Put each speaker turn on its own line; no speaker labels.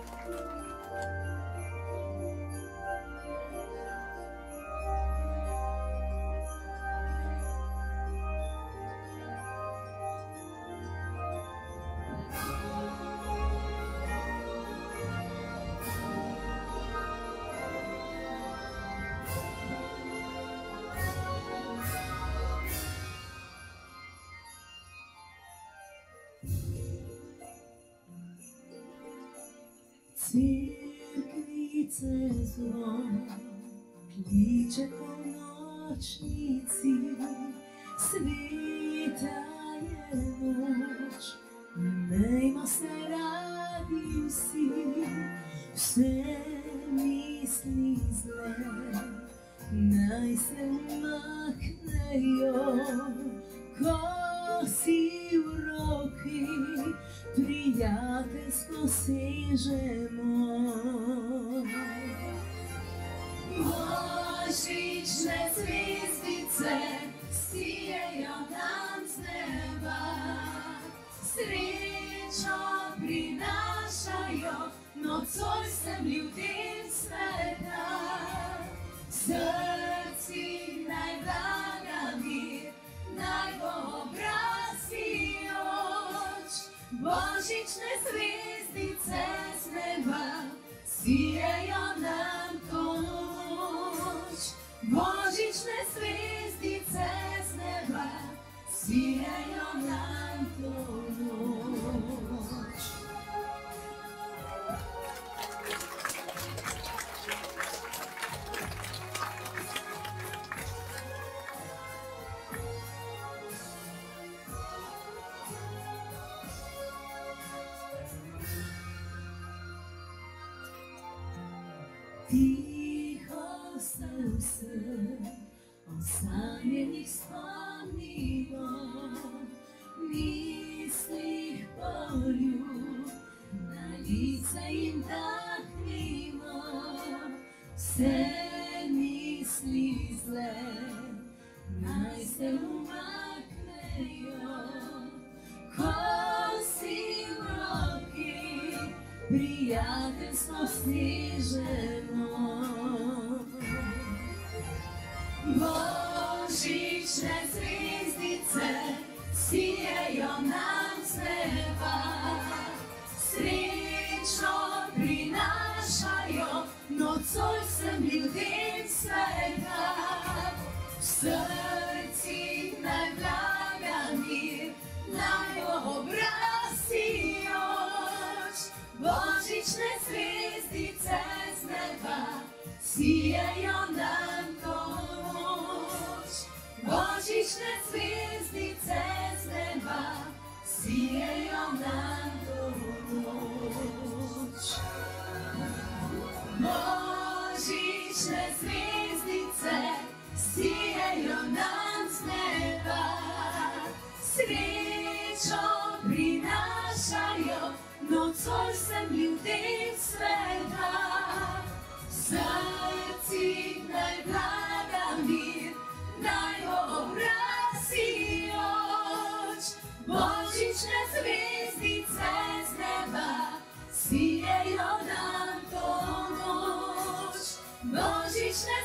Crkvice zvon, kliče ko nočnici, svita je noč, imejmo se radi vsi, vse misli zle, naj se umaknejo, ko si v roki, prijateljsko sežemo. Božične zvezdice sijejo nam z neba, srečo prinašajo nocoj vsem ljudem sveta. Srci naj vlada mir, naj bo obraz sijoč, božične zvezdice z neba sijejo nam to noč. Božične zvezdice z neba sijejo nam to noč. Tiho se vse osamljenih spomnimo, mislih poljub na lice jim dahnimo. Vse misli zle naj se umaknejo, ko si v roki prijateljstvo snežemo. Božične zvezdice sijejo nam z neba, srečno prinašajo nocoj vsem ljudem sveta. V srcih naj vlada mir, naj bo obraz sijoč, božične zvezdice z neba sijejo nam to noč. Božične zvezdice z neba sijejo nam to noč. Božične zvezdice sijejo nam z neba, srečo prinašajo nocoj vsem ljudem sveta. V srcih naj vlada mir, naj bo obraz sijoč, božične zvezdice z neba sijejo nam to noč. Božične